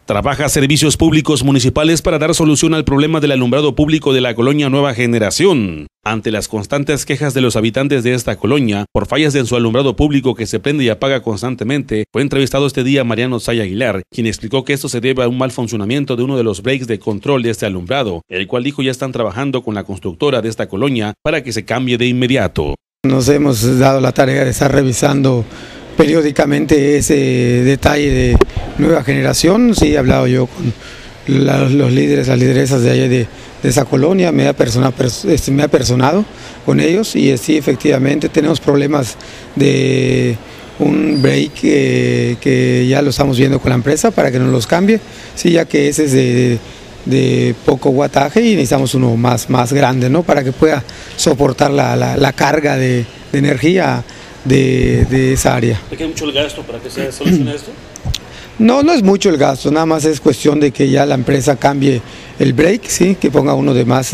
Trabaja Servicios Públicos Municipales para dar solución al problema del alumbrado público de la colonia Nueva Generación. Ante las constantes quejas de los habitantes de esta colonia por fallas en su alumbrado público que se prende y apaga constantemente, fue entrevistado este día Mariano Zay Aguilar, quien explicó que esto se debe a un mal funcionamiento de uno de los breaks de control de este alumbrado, el cual dijo ya están trabajando con la constructora de esta colonia para que se cambie de inmediato. Nos hemos dado la tarea de estar revisando periódicamente ese detalle de Nueva Generación. Sí, he hablado yo con los líderes, las lideresas de allá de esa colonia, me ha personado con ellos y sí, efectivamente tenemos problemas de un break que ya lo estamos viendo con la empresa para que nos los cambie, sí, ya que ese es de poco wattaje y necesitamos uno más grande, ¿no? Para que pueda soportar la carga de energía de esa área. ¿Te queda mucho el gasto para que se solucione esto? No es mucho el gasto, nada más es cuestión de que ya la empresa cambie el break, ¿sí? Que ponga uno de más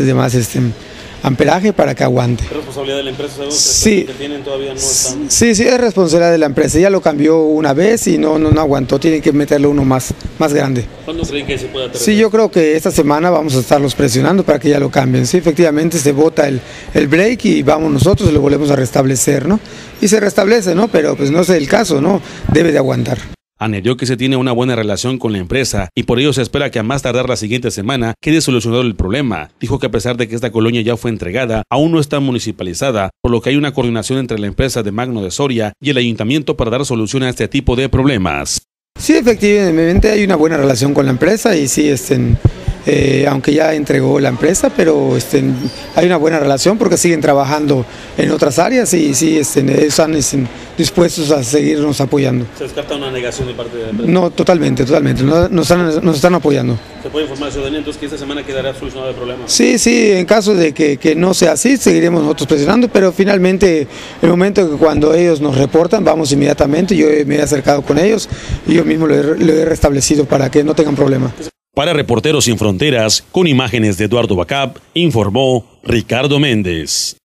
amperaje para que aguante. ¿Es responsabilidad de la empresa? Sí. Que tienen todavía no están... Sí, es responsabilidad de la empresa, ya lo cambió una vez y no aguantó, tienen que meterle uno más grande. ¿Cuándo creen que se pueda aterrizar? Sí, yo creo que esta semana vamos a estarlos presionando para que ya lo cambien. Sí, efectivamente se bota el break y vamos nosotros y lo volvemos a restablecer, ¿no? Y se restablece, ¿no? Pero pues no es el caso, ¿no? Debe de aguantar. Añadió que se tiene una buena relación con la empresa y por ello se espera que a más tardar la siguiente semana quede solucionado el problema. Dijo que a pesar de que esta colonia ya fue entregada, aún no está municipalizada, por lo que hay una coordinación entre la empresa de Magno de Soria y el ayuntamiento para dar solución a este tipo de problemas. Sí, efectivamente hay una buena relación con la empresa y sí, aunque ya entregó la empresa, pero hay una buena relación porque siguen trabajando en otras áreas y sí, están dispuestos a seguirnos apoyando. ¿Se descarta una negación de parte de la empresa? No, totalmente, nos están apoyando. ¿Se puede informar a la ciudadanía entonces que esta semana quedará solucionado el problema? Sí, en caso de que no sea así, seguiremos nosotros presionando, pero finalmente, el momento que cuando ellos nos reportan, vamos inmediatamente, yo me he acercado con ellos y yo mismo lo he restablecido para que no tengan problema. Para Reporteros Sin Fronteras, con imágenes de Eduardo Bacab, informó Ricardo Méndez.